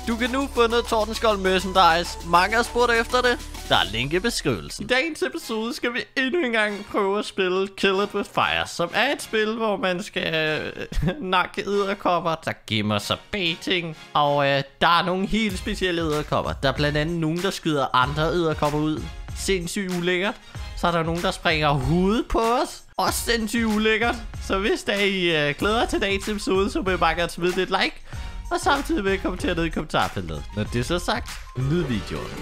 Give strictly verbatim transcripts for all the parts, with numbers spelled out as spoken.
Du kan nu få noget Tordenskjold merchandise. Mange har spurgt efter det. Der er link i beskrivelsen. I dagens episode skal vi endnu en gang prøve at spille Kill It With Fire, som er et spil, hvor man skal øh, nakke edderkopper, der gemmer sig bag ting. Og øh, der er nogle helt specielle edderkopper. Der er blandt andet nogen, der skyder andre edderkopper ud. Sindssygt ulækkert. Så er der nogen, der springer hovedet på os. Også sindssygt ulækkert. Så hvis der I øh, glæder til dagens episode, så vil jeg bare gerne smide et like. Og samtidig vil jeg kommentere ned i kommentarfeltet. Når det er så sagt, nyd videoen.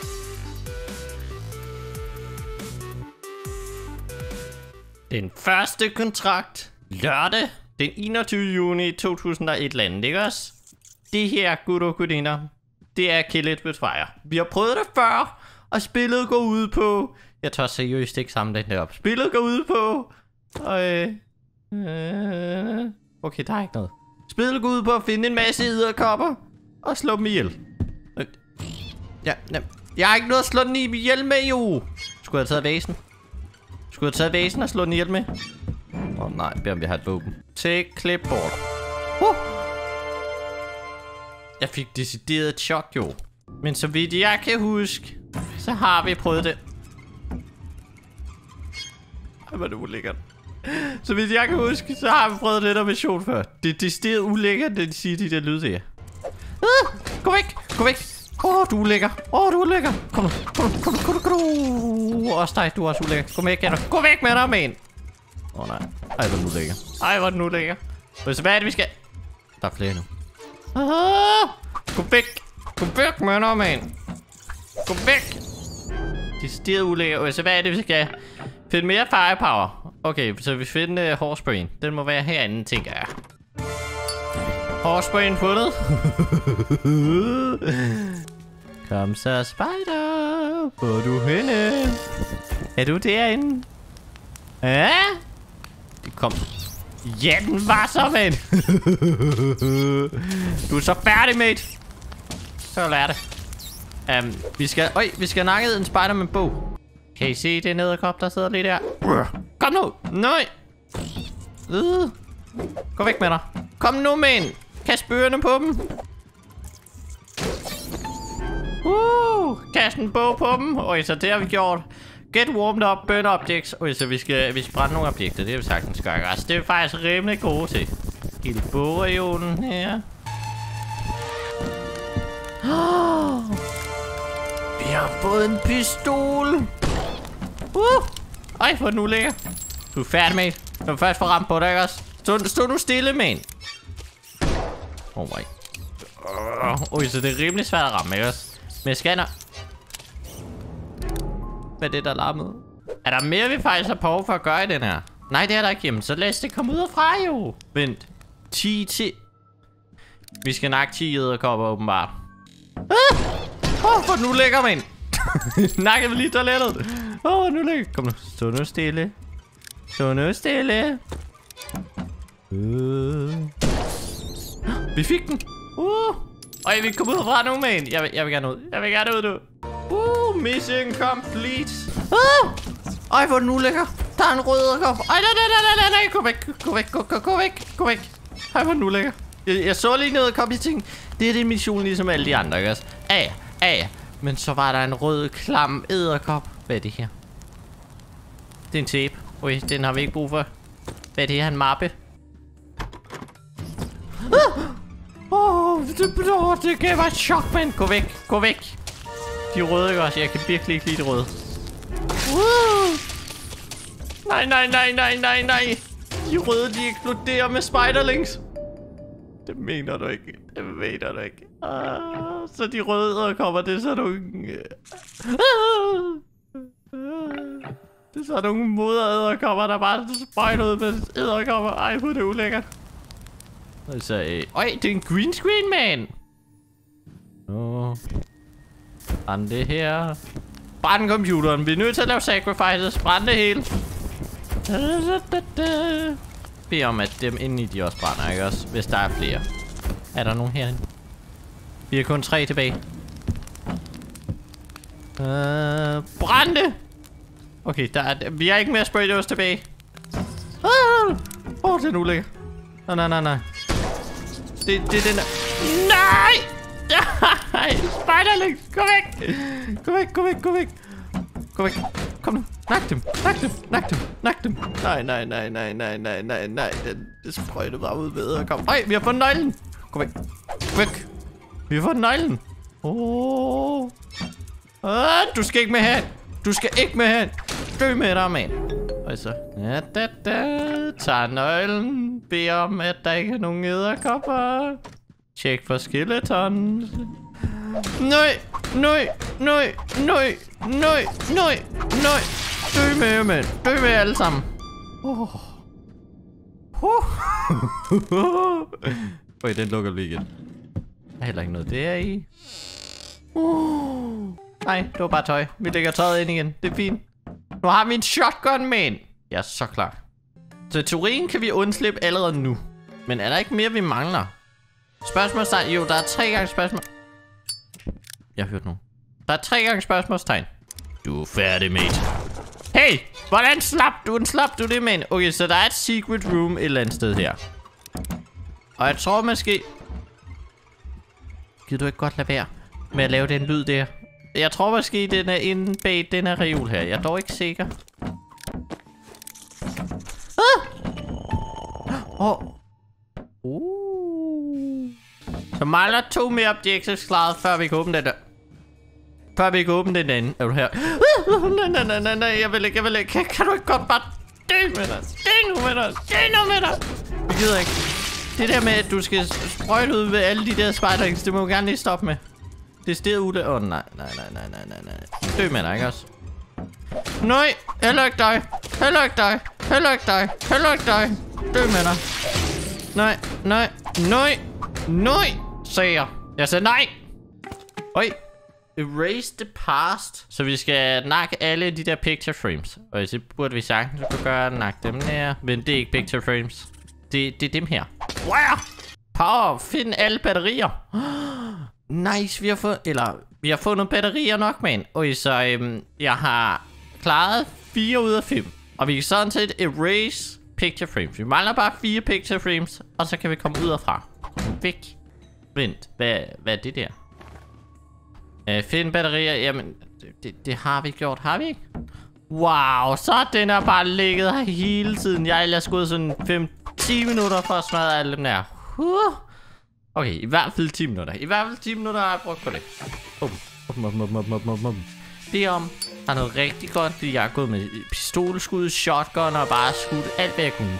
Den første kontrakt. Lørdag. Den enogtyvende juni to tusind og et landet, ikke også? Det her, gutter og gudinder, det er Kill It With Fire. Vi har prøvet det før, og spillet går ud på... Jeg tør seriøst ikke samle den op. Spillet går ud på... Og, øh, øh, okay, der er ikke noget. Spillet går ud på at finde en masse edderkopper og slå dem ihjel. Ja, ja, jeg har ikke noget at slå den ihjel med, jo. Skulle jeg have taget vasen? Skulle jeg have taget vasen og slå den ihjel med? Åh oh, nej, beder om vi har et våben. Take clipboard. Uh! Jeg fik decideret et chok, jo. Men så vidt jeg kan huske, så har vi prøvet det. Ej, hvor er det ulækkert. Så vidt jeg kan huske, så har vi prøvet den der mission før. Det er decideret ulækkert, det de siger, de der lyde der. Uh, gå væk, gå væk. Åh, oh, du er ulækker. Åh, oh, du er ulækker. Kom nu, kom nu, kom nu, kom nu, kom nu. Også dig, du er også ulækker. Kom væk, Anna. Gå væk med dig, man. Åh oh, nej. Ej, hvor er den ulækker. Ej, hvor er den ulækker. Så hvad er det, vi skal... Der er flere nu. Uh, gå væk. Gå væk med dig, man. Gå væk. Decideret ulækker. Så hvad er det, vi skal... Find mere firepower. Okay, så vi finder uh, horsebrain. Den må være herinde, tænker jeg. Horsebrain fundet. Kom så, spider. Hvor er du henne? Er du derinde? Ja? Det kom. Ja, den var så, mand. Du er så færdig, mate. Så lær det. Um, vi skal... Øj, vi skal nakke en spider med en bog. Kan I se det nederkop, der sidder lige der? Kom nu! Nej! Øh. Gå væk med dig. Kom nu, mand! Kast bøgerne på dem. Uh, kast en bog på dem. Oj, så det har vi gjort. Get warmed up, burn objects. Oj, så vi skal, vi skal brænde nogle objekter. Det har vi sagtens gøre. Altså, det er vi faktisk rimelig gode til. Hele bogregionen her. Oh, vi har fået en pistol. Uh! Ej, hvor nu lækker. Du er færdig, mate. Du er først for ramt på dig, ikke også? Stå, stå nu stille, man. Oh my. Uh, Oj, så det er rimelig svært at ramme, ikke også? Men jeg scanner. Hvad er det, der larmede? Er der mere, vi faktisk har behov for at gøre i den her? Nej, det er der ikke. Jamen, så lad os det komme ud fra, jo. Vent. ti til... Vi skal nakke ti edderkopper, åbenbart. Ah! Åh, oh, hvor nu lækker, man. Nakkede vi lige toilettet. Åh, oh, nu lækker. Kom nu. Stå nu stille. Stå nu stille. Uh. Vi fik den. Uh. Øj, vi kom ud fra nu, man. Jeg vil, jeg vil gerne ud. Jeg vil gerne ud nu. Uh, mission complete. Uh. Ej, hvor er den ulækker. Der er en rød edderkop. Ej, nej, nej, nej, nej, nej. Gå væk. Gå væk. Gå, gå, gå væk. Gå væk. Ej, hvor er den ulækker. Jeg, jeg så lige en edderkop i ting. Det er det mission, ligesom alle de andre, ikke også? Ja, ja. Men så var der en rød, klam edderkop. Hvad er det her? Det er en tape. Oj, den har vi ikke brug for. Hvad er det her? En mappe? Åh, oh, det, oh, det gav mig et chok, mand. Gå væk. Gå væk. De røde, ikke også? Jeg kan virkelig ikke lide de røde. Uh. Nej, nej, nej, nej, nej, nej. De røde, de eksploderer med spiderlings. Det mener du ikke. Det mener du ikke. Uh, så de røde edderkopper, det er så nogle... Uh, uh, det er så nogle moderedderkopper, der bare spejler ud med edderkopper. Ej, hvor er det ulækkert. Altså, øh... Øj, det er en green screen, man. Åh. Brænd det her. Brænd computeren. Vi er nødt til at lave sacrifices. Brænd det hele. Bed om, at dem inde i de også brænder, ikke også? Hvis der er flere. Er der nogen herinde? Vi har kun tre tilbage. Øh... Brænd det! Okay, der er... Vi har ikke mere spraydås tilbage. Åh, oh, det er nu lækker. Nej, nej, nej, nej. Det, det er den der... Nej! Gå væk, gå væk, gå væk. Gå væk. Kom nu. Nak dem, nak dem, nak dem, nak dem. Nej, nej, nej, nej, nej, nej, nej, nej. Den, det sprøjtede bare ud ved. Kom. Nej, vi har fået nøglen. Gå væk. Gå væk. Vi har fået nøglen. Åh. Oh. Ah, du skal ikke med hen. Du skal ikke med hen. Dø med dig, mand. Og så. Ja, da, da. Tag nøglen. Bed om, at der ikke er nogen edderkopper. Tjek for skeleton. Nej, nej, nej, nej, nej, nej, nej. Dø med, mand. Dø med alle sammen. Oh. Øj, den lukker vi igen. Der er heller ikke noget der i. Uh. Nej, det var bare tøj. Vi lægger tøjet ind igen. Det er fint. Nu har vi en shotgun, man. Jeg er så klar. Så i teorien kan vi undslippe allerede nu. Men er der ikke mere, vi mangler? Spørgsmålstegn. Jo, der er tre gange spørgsmål. Jeg har hørt nu. Der er tre gange spørgsmålstegn. Du er færdig, mate. Hey, hvordan slap du den? Slap du det, man? Okay, så der er et secret room et eller andet sted her. Og jeg tror måske... Gider du ikke godt lade være med at lave den lyd der? Jeg tror måske, den er inde bag den her reol her. Jeg er dog ikke sikker. Ah! Oh. Uh. Så mangler to mere objectives klaret, før vi kan åbne den der. Før vi kan åbne den anden. Er du her? Nej, nej, nej, nej, nej. Jeg vil ikke, jeg vil ikke. Kan, kan du ikke godt bare dø med dig? Dø nu med dig. Dø nu med dig. Vi gider ikke. Det der med, at du skal sprøjte ud ved alle de der spiderings, det må du gerne lige stoppe med. Det er stedet ude. Åh, oh, nej, nej, nej, nej, nej, nej, nej. Dø med dig, ikke også? Nej, heller ikke dig. Heller ikke dig. Heller ikke dig. Heller ikke dig. Dø med dig. Nej, nej, nej, nej, sagde jeg. Jeg sagde nej. Øj. Erase the past. Så vi skal nakke alle de der picture frames. Og så burde vi sagtens kunne gøre nakke dem der. Men det er ikke picture frames. Det, det er dem her. Wow! Power, find alle batterier. Nice, vi har fået... Eller, vi har fået nogle batterier nok, man. Okay, så øhm, jeg har klaret fire ud af fem. Og vi kan sådan set erase picture frames. Vi mangler bare fire picture frames. Og så kan vi komme ud herfra. Væk. Vent, hvad, hvad er det der? Uh, find batterier. Jamen, det, det har vi gjort, har vi ikke? Wow, så den er bare ligget her hele tiden. Jeg har skudt sådan fem til ti minutter for at smadre alle dem der. Uh. Okay, i hvert fald ti minutter. I hvert fald ti minutter har jeg brugt på det. Um, um, um, um, um, um, um. Det om, der er noget rigtig godt, fordi jeg har gået med pistolskud, shotgun og bare skudt alt, hvad jeg kunne.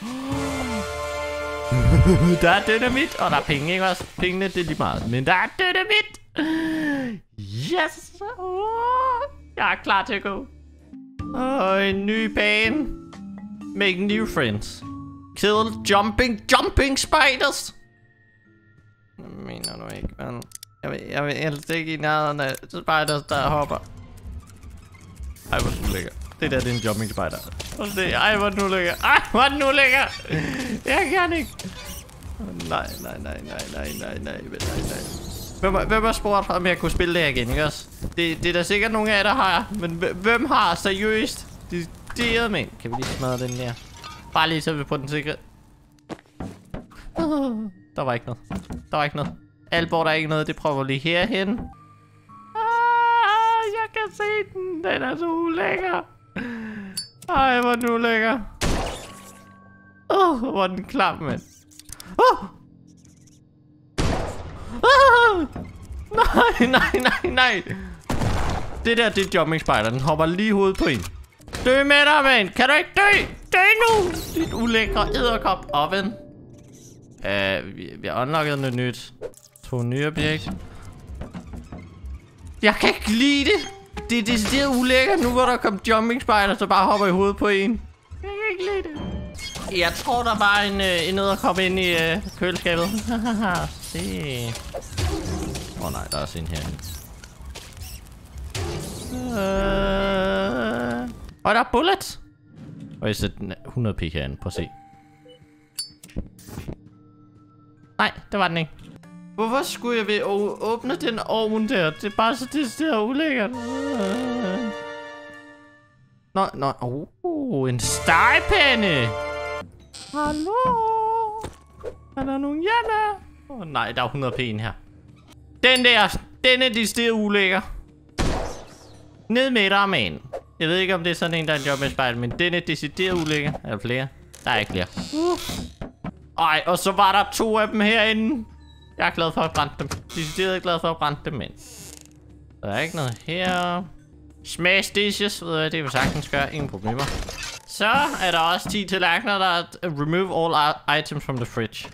Der er dynamit, og der er penge, ikke også? Pengene, det er lige meget. Men der er dynamit! Yes! Oh, jeg er klar til at gå. Og en ny bane. Make new friends. Kill jumping, jumping spiders! Jeg mener du ikke, men... Jeg vil, jeg vil helst ikke i nærheden af spiders, der hopper. Ej, hvor den lækker. Det der, det er en jumping spider. Det, ej, hvor den nu lækker. Ej, hvor den nu lækker. Jeg kan ikke. Nej, nej, nej, nej, nej, nej, nej, nej, nej. Hvem, hvem har spurgt, om jeg kunne spille det her igen, ikke også? Det, det er der sikkert nogle af jer, der har. Men hvem har seriøst? Det, det er med. Kan vi lige smadre den der? Bare lige så vi på den sikre. Der var ikke noget. Der var ikke noget. Alborg, der er ikke noget. Det prøver vi lige herhen. Ah, jeg kan se den. Den er så ulækker. Ej, hvor den ulækker. Åh, oh, hvor den klam, mand. Åh! Oh! Ah! Nej, nej, nej, nej. Det der, det er jumping spider. Den hopper lige i hovedet på en. Dø med dig, mand. Kan du ikke dø? Dø nu! Dit ulækre edderkop oven. Uh, vi, vi har unlocket noget nyt. To nye objekt. Jeg kan ikke lide det. Det er decideret ulækkert nu, hvor der kom jumping spider, så bare hopper i hovedet på en. Jeg kan ikke lide det. Jeg tror, der var en, øh, en edderkop inde i øh, køleskabet. Se. Åh oh, nej, der er også en herinde. Øh... Og der er bullet. Og jeg sætter hundrede pik herinde. Prøv at se. Nej, det var den ikke. Hvorfor skulle jeg ved åbne den ovn der? Det er bare så decideret ulækkert. Øh... Nå, nå. Oh, en stegepande. Hallo? Er der nogen Janna? Åh oh, nej, der er hundrede p her. Den der, den er de steder ulækker. Ned med dig, man. Jeg ved ikke, om det er sådan en, der er en job med spejl, men den er decideret ulækker. Er der flere? Der er ikke flere. Uh. Ej, og så var der to af dem herinde. Jeg er glad for at brænde dem. Decideret glad for at brænde dem, men. Der er ikke noget her. Smash dishes, ved jeg, det vil sagtens gøre. Ingen problemer. Så er der også ti tallerkener, der er remove all items from the fridge.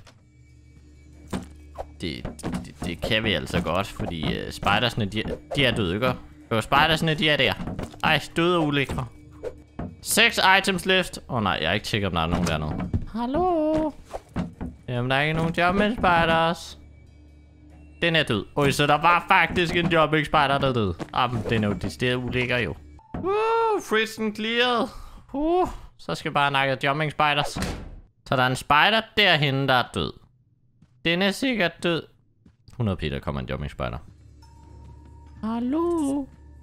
Det, det, det kan vi altså godt, fordi uh, spidersne, de, de er døde, ikke? Jo, spidersne, de er der. Ej, døde og ulækre. Seks items left. Åh oh, nej, jeg er ikke sikker, om der er nogen dernede. Hallo? Jamen, der er ikke nogen jumping spiders. Den er død. Oj, så der var faktisk en jumping spider, der er død. Jamen, den er jo decideret ulækker jo. Uh, fridgen cleared. Uh, så skal vi bare nakke jumping spiders. Så der er en spider derhenne, der er død. Den er sikkert død. hundrede p, der kommer en jumping spider. Hallo?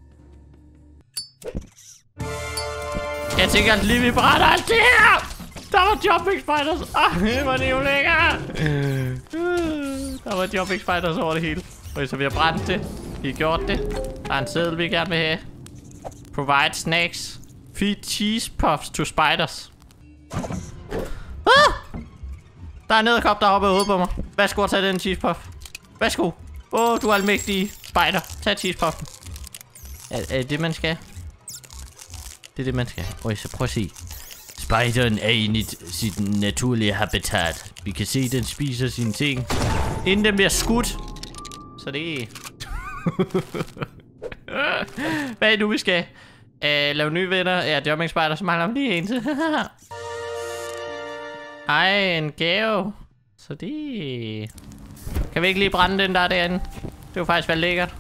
Jeg tænker at lige vi brænder alt det her. Der var jumping spiders. Ah, det var det jo lækker. Der var jumping spiders over det hele. Okay, så vi har brændt det. Vi har gjort det. Der er en seddel, vi gerne vil have. Provide snacks. Feed cheese puffs to spiders. Ah! Der er en edderkop, der hopper i hovedet på mig. Værsgo at tage den cheese puff. Værsgo. Åh, oh, du er almægtig spider. Tag cheese puffen. Er, er det det, man skal? Det er det, man skal. Øj, så prøv at se. Spideren er inde i sit naturlige habitat. Vi kan se, den spiser sine ting, inden den bliver skudt. Så det er... Hvad er det nu, vi skal? Uh, lave nye venner. Ja, jumping spider, så mangler vi lige en til. Ej, en gave. Så det... Kan vi ikke lige brænde den der derinde? Det var faktisk vel lækkert.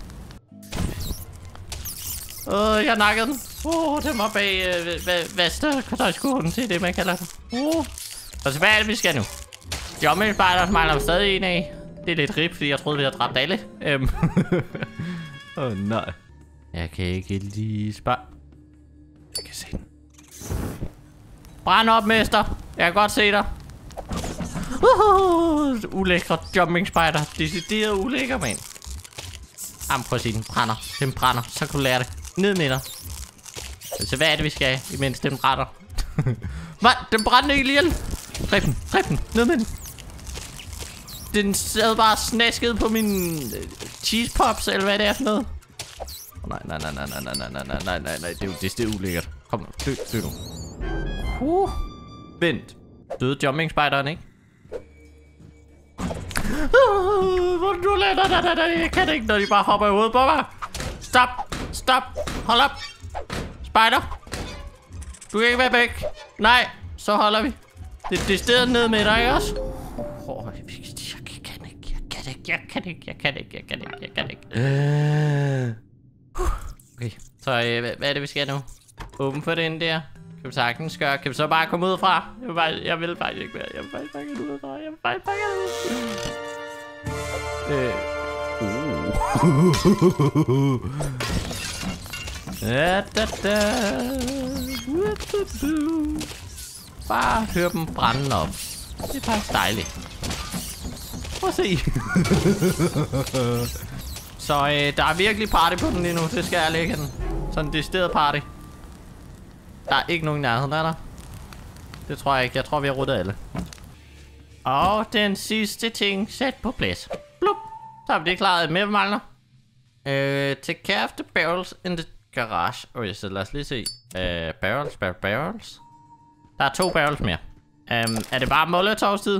Åh, uh, jeg nakkede den. Åh, uh, den var bag øh, vasterkartøjskurven til det, man kalder det. Uh. Og så hvad er det, vi skal nu? Jumping spider mangler vi stadig en af. Det er lidt rip, fordi jeg troede, vi havde dræbt alle. Åh, um. oh, nej. Jeg kan ikke lige spare. Jeg kan se den. Brænd op, mester. Jeg kan godt se dig. Uh, ulækre jumping spider. Decideret ulækker, mand. Jamen, prøv at se, den brænder. Den brænder. Så kan du lære det. Ned med dig. Så hvad er det, vi skal have, imens den brænder? Hvad? Den brænder ikke lige ihjel. Dræb den. Dræb den. Ned med den. Den sad bare snasket på min cheese pops, eller hvad det er for noget. Oh, nej, nej, nej, nej, nej, nej, nej, nej, nej, nej, nej. Det er jo det er ulækkert. Kom nu. Dø, dø nu. Uh. Vent. Døde jumping spideren, ikke? Uh, hvor du lander, der, der, der, jeg kan ikke, når de bare hopper i hovedet på mig. Stop, stop, hold op. Spider. Du kan ikke være væk. Nej, så holder vi. Det, det er stedet ned med dig, ikke også? Oh, jeg, jeg kan ikke, jeg kan ikke, jeg kan ikke, jeg kan ikke, jeg kan ikke, jeg kan ikke. Okay, så øh, hvad, hvad er det, vi skal nu? Åben for den der. Kan vi sagtens gøre. Kan vi så bare komme ud fra? Jeg vil, bare, jeg vil faktisk ikke være. Jeg vil faktisk bare ikke ud fra. Jeg vil faktisk bare ikke ud. Øh. Uh. Da, da, da. Bare hør dem brænde op. Det er faktisk dejligt. Prøv at se. Så øh, der er virkelig party på den lige nu. Det skal jeg lægge den. Sådan en decideret party. Der er ikke nogen nærhed, der er der. Det tror jeg ikke. Jeg tror, vi har ruttet alle. Og den sidste ting sat på plads. Blup. Så har vi det klaret med, mangler. Øh, take care of the barrels in the garage. Okay, så lad os lige se. Øh, barrels, barrels, barrels. Der er to barrels mere. Um, er det bare Molotovs-tid?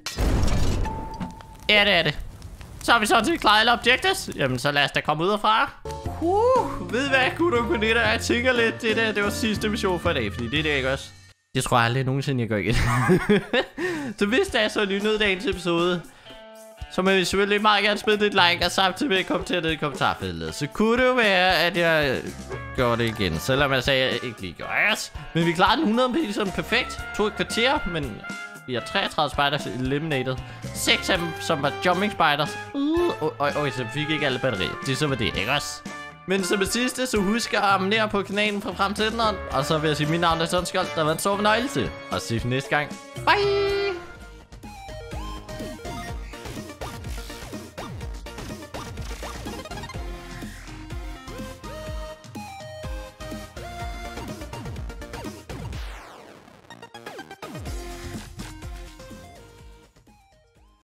Ja, det er det. Så har vi sådan set klaret alle objectives. Jamen, så lad os da komme ud herfra. Uh, ved hvad, gutter og gutter? Jeg tænker lidt, det der, det var sidste mission for i dag, fordi det er det ikke også. Det tror jeg aldrig nogensinde, jeg gør igen. Så hvis der er så ny nød dagens episode, så må vi selvfølgelig meget gerne smide et like, og samtidig med at kommentere det i kommentarfeltet. Så kunne det jo være, at jeg gjorde det igen, selvom jeg sagde, at jeg ikke lige gjorde det. Men vi klarede den hundrede p sådan perfekt. To et kvarter, men vi har treogtredive spiders eliminated. Seks af dem, som var jumping spiders. Uh, og, og, og så fik ikke alle batterier. Det så var det, ikke også? Men som det sidste, så husk at abonnere på kanalen for fremtiden. Og så vil jeg sige, mit navn er Sundscold. Der var en stor fornøjelse. Og ses næste gang. Bye!